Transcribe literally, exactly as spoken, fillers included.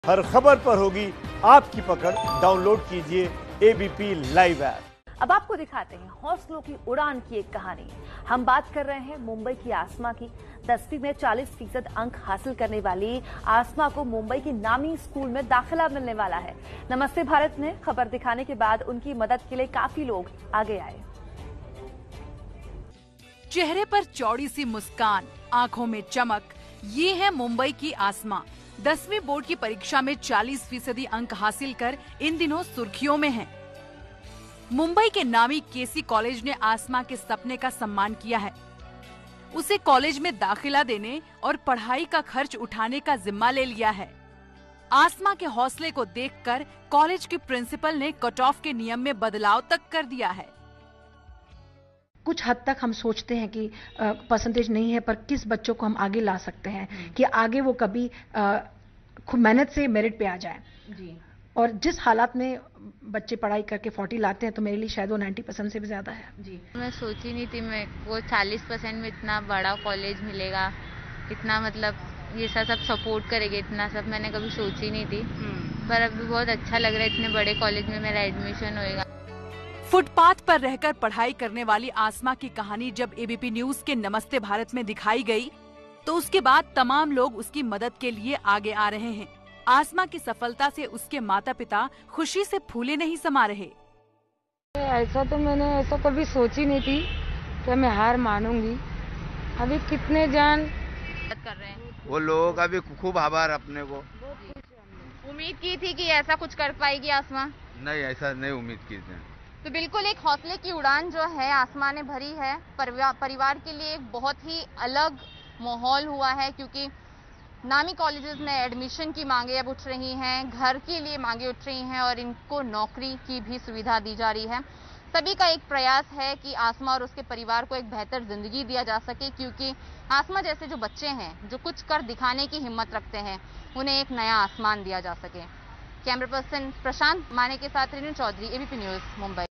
हर खबर पर होगी आपकी पकड़। डाउनलोड कीजिए एबीपी लाइव ऐप। अब आपको दिखाते हैं हौसलों की उड़ान की एक कहानी। हम बात कर रहे हैं मुंबई की आसमा की। दसवीं में चालीस फीसद अंक हासिल करने वाली आसमा को मुंबई की नामी स्कूल में दाखिला मिलने वाला है। नमस्ते भारत ने खबर दिखाने के बाद उनकी मदद के लिए काफी लोग आगे आए। चेहरे पर चौड़ी सी मुस्कान, आंखों में चमक, ये है मुंबई की आसमा। दसवीं बोर्ड की परीक्षा में चालीस फीसदी अंक हासिल कर इन दिनों सुर्खियों में हैं। मुंबई के नामी केसी कॉलेज ने आसमा के सपने का सम्मान किया है। उसे कॉलेज में दाखिला देने और पढ़ाई का खर्च उठाने का जिम्मा ले लिया है। आसमा के हौसले को देखकर कॉलेज के प्रिंसिपल ने कट ऑफ के नियम में बदलाव तक कर दिया है। कुछ हद तक हम सोचते हैं कि परसेंटेज नहीं है, पर किस बच्चों को हम आगे ला सकते हैं कि आगे वो कभी खूब मेहनत से मेरिट पे आ जाए जी। और जिस हालात में बच्चे पढ़ाई करके चालीस लाते हैं, तो मेरे लिए शायद वो नब्बे परसेंट से भी ज्यादा है जी। मैं सोची नहीं थी मैं वो चालीस परसेंट में इतना बड़ा कॉलेज मिलेगा, इतना मतलब ये सब सब सपोर्ट करेंगे, इतना सब मैंने कभी सोची नहीं थी। पर अभी बहुत अच्छा लग रहा है, इतने बड़े कॉलेज में मेरा एडमिशन होएगा। फुटपाथ पर रहकर पढ़ाई करने वाली आसमा की कहानी जब एबीपी न्यूज के नमस्ते भारत में दिखाई गई, तो उसके बाद तमाम लोग उसकी मदद के लिए आगे आ रहे हैं। आसमा की सफलता से उसके माता पिता खुशी से फूले नहीं समा रहे। ऐसा तो मैंने ऐसा कभी सोची नहीं थी कि मैं हार मानूंगी। अभी कितने जान कर रहे हैं वो लोगों का भी खूब आभार। अपने को उम्मीद की थी कि ऐसा कुछ कर पाएगी आसमा? नहीं, ऐसा नहीं उम्मीद की थी। तो बिल्कुल एक हौसले की उड़ान जो है आसमा ने भरी है। परिवार के लिए एक बहुत ही अलग माहौल हुआ है, क्योंकि नामी कॉलेजेस में एडमिशन की मांगे अब उठ रही हैं, घर के लिए मांगे उठ रही हैं और इनको नौकरी की भी सुविधा दी जा रही है। सभी का एक प्रयास है कि आसमा और उसके परिवार को एक बेहतर जिंदगी दिया जा सके, क्योंकि आसमा जैसे जो बच्चे हैं जो कुछ कर दिखाने की हिम्मत रखते हैं, उन्हें एक नया आसमान दिया जा सके। कैमरा पर्सन प्रशांत माने के साथ रिनू चौधरी, एबीपी न्यूज, मुंबई।